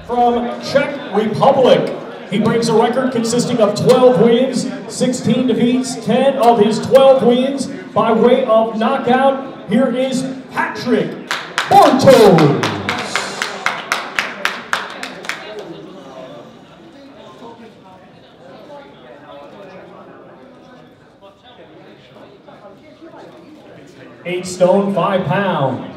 from Czech Republic. He brings a record consisting of 12 wins, 16 defeats, 10 of his 12 wins by way of knockout. Here is PATRIK Bartos. Eight stone, 5 pounds.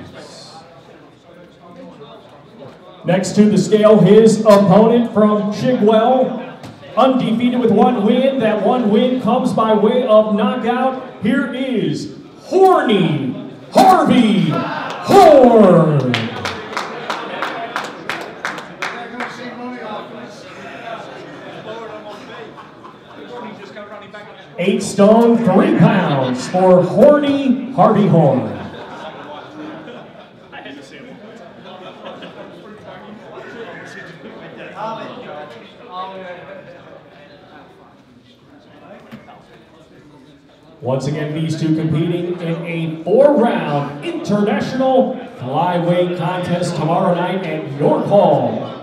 Next to the scale, his opponent from Chigwell, undefeated with 1 win. That 1 win comes by way of knockout. Here is Horny Harvey Horn. 8 stone, 3 pounds for Horny Harvey Horn. Once again, these two competing in a 4-round international flyweight contest tomorrow night, and your call